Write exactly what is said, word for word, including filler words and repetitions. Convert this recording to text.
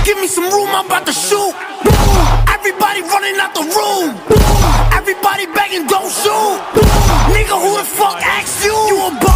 give me some room, I'm about to shoot. Everybody running out the room. Everybody begging, don't shoot. Nigga, who the fuck asked you? You a